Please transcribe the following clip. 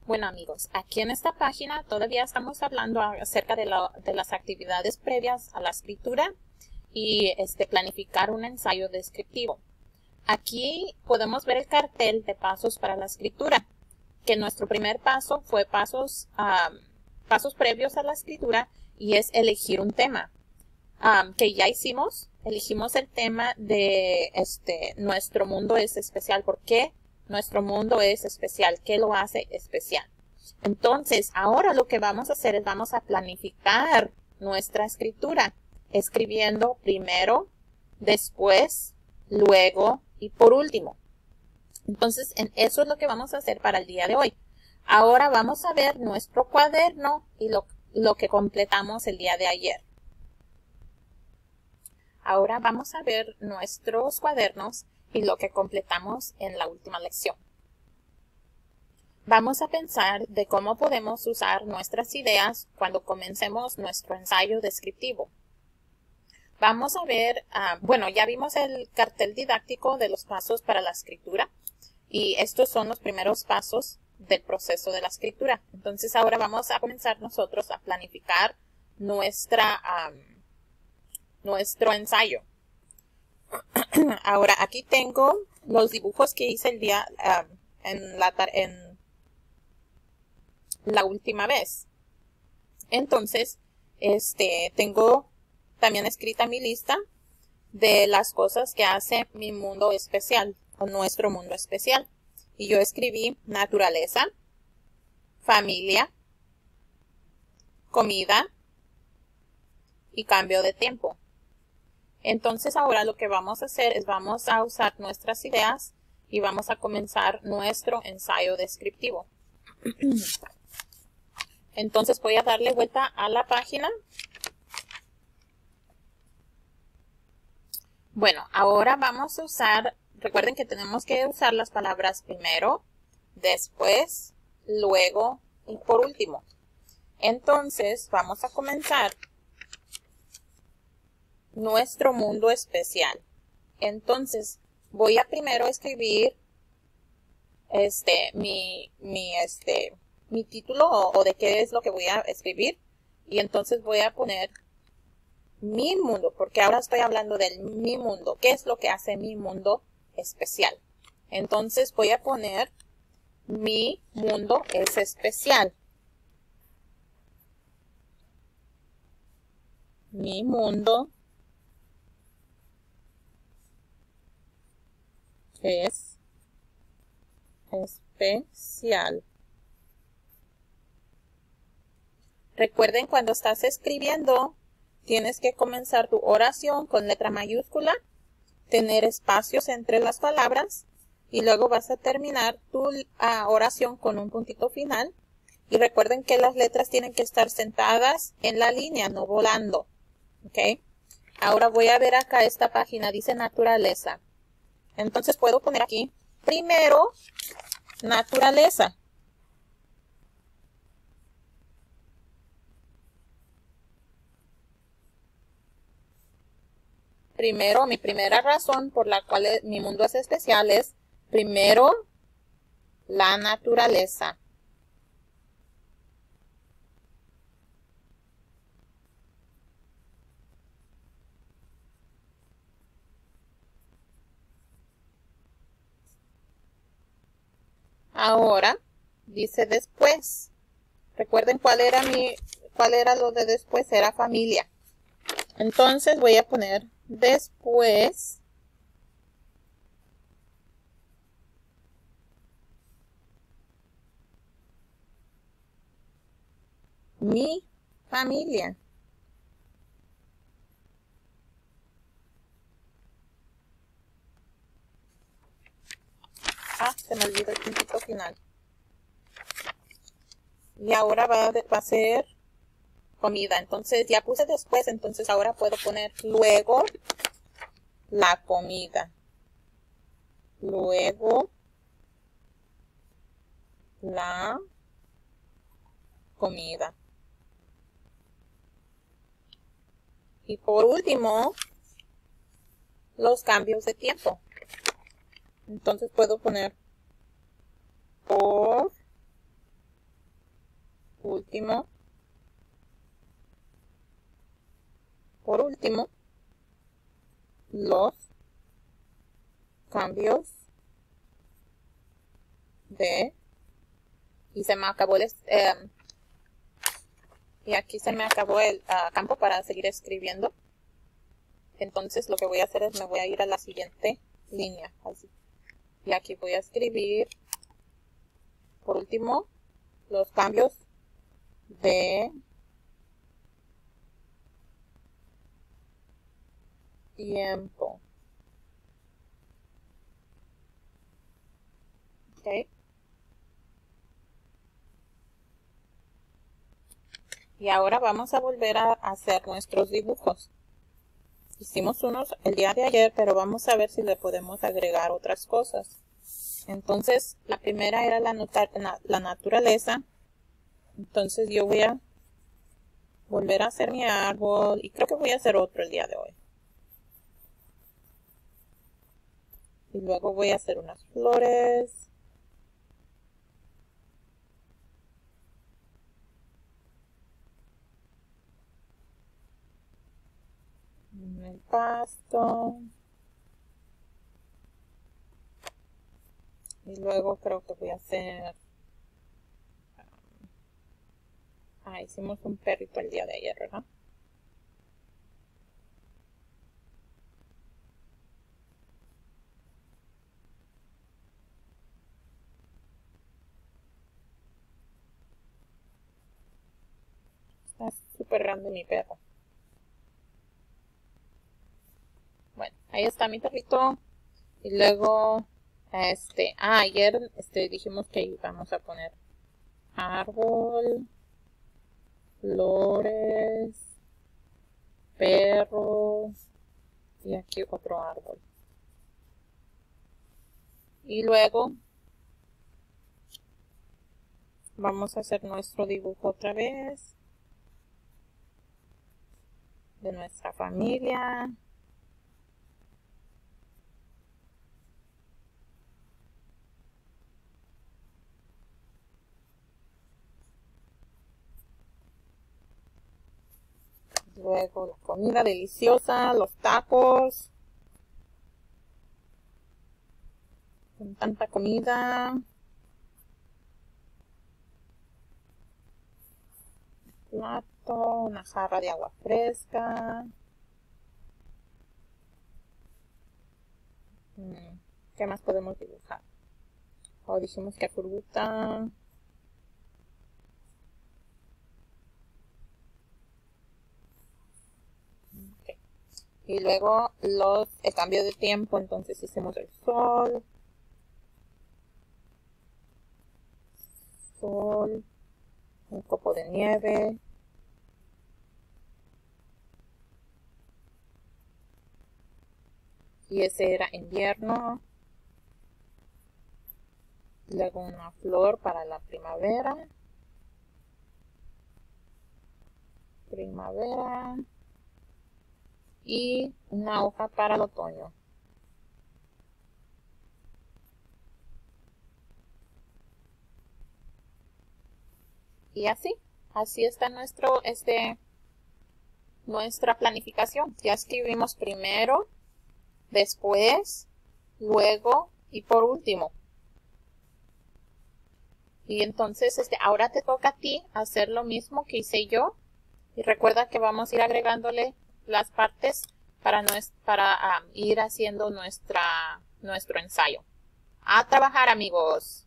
Bueno amigos, aquí en esta página todavía estamos hablando acerca de las actividades previas a la escritura y planificar un ensayo descriptivo. Aquí podemos ver el cartel de pasos para la escritura, que nuestro primer paso fue pasos previos a la escritura y es elegir un tema. Que ya hicimos, elegimos el tema de nuestro mundo es especial. ¿Por qué nuestro mundo es especial? ¿Qué lo hace especial? Entonces, ahora lo que vamos a hacer es vamos a planificar nuestra escritura, escribiendo primero, después, luego y por último. Entonces, eso es lo que vamos a hacer para el día de hoy. Ahora vamos a ver nuestro cuaderno y lo que completamos el día de ayer. Ahora vamos a ver nuestros cuadernos y lo que completamos en la última lección. Vamos a pensar de cómo podemos usar nuestras ideas cuando comencemos nuestro ensayo descriptivo. Vamos a ver, bueno, ya vimos el cartel didáctico de los pasos para la escritura y estos son los primeros pasos del proceso de la escritura. Entonces ahora vamos a comenzar nosotros a planificar nuestro ensayo. Ahora aquí tengo los dibujos que hice el día en la última vez. Entonces, tengo también escrita mi lista de las cosas que hace mi mundo especial o nuestro mundo especial. Y yo escribí naturaleza, familia, comida y cambio de tiempo. Entonces ahora lo que vamos a hacer es vamos a usar nuestras ideas y vamos a comenzar nuestro ensayo descriptivo. Entonces voy a darle vuelta a la página. Bueno, ahora vamos a usar, recuerden que tenemos que usar las palabras primero, después, luego y por último. Entonces vamos a comenzar nuestro mundo especial. Entonces voy a primero escribir mi título o de qué es lo que voy a escribir y entonces voy a poner mi mundo, porque ahora estoy hablando de mi mundo. ¿Qué es lo que hace mi mundo especial? Entonces voy a poner mi mundo es especial. Mi mundo es especial. Recuerden, cuando estás escribiendo, tienes que comenzar tu oración con letra mayúscula, tener espacios entre las palabras y luego vas a terminar tu oración con un puntito final. Y recuerden que las letras tienen que estar sentadas en la línea, no volando. ¿Ok? Ahora voy a ver acá esta página, dice naturaleza. Entonces puedo poner aquí, primero, naturaleza. Primero, mi primera razón por la cual mi mundo es especial es, primero, la naturaleza. Ahora, dice después. Recuerden cuál era lo de después, era familia. Entonces voy a poner después mi familia. Se me olvidó el puntito final. Y ahora va a ser comida. Entonces ya puse después, entonces ahora puedo poner luego la comida. Luego la comida. Y por último, los cambios de tiempo. Entonces puedo poner por último, los cambios de, y se me acabó y aquí se me acabó el campo para seguir escribiendo. Entonces lo que voy a hacer es me voy a ir a la siguiente línea, así. Y aquí voy a escribir, por último, los cambios de tiempo. ¿Ok? Y ahora vamos a volver a hacer nuestros dibujos. Hicimos unos el día de ayer, pero vamos a ver si le podemos agregar otras cosas. Entonces, la primera era la naturaleza. Entonces yo voy a volver a hacer mi árbol y creo que voy a hacer otro el día de hoy. Y luego voy a hacer unas flores. El pasto. Y luego creo que voy a hacer... hicimos un perrito el día de ayer, ¿verdad? Está súper grande mi perro. Bueno, ahí está mi perrito. Y luego, ayer dijimos que íbamos a poner árbol, flores, perro y aquí otro árbol. Y luego vamos a hacer nuestro dibujo otra vez de nuestra familia. Luego la comida deliciosa, los tacos. Con tanta comida. Plato, una jarra de agua fresca. ¿Qué más podemos dibujar? Dijimos que fruta. Y luego el cambio de tiempo, entonces hicimos el sol, un copo de nieve, y ese era invierno. Luego una flor para la primavera, y una hoja para el otoño. Y así está nuestra planificación. Ya escribimos primero, después, luego y por último. Y entonces ahora te toca a ti hacer lo mismo que hice yo. Y recuerda que vamos a ir agregándole las partes para ir haciendo nuestro ensayo. A trabajar, amigos.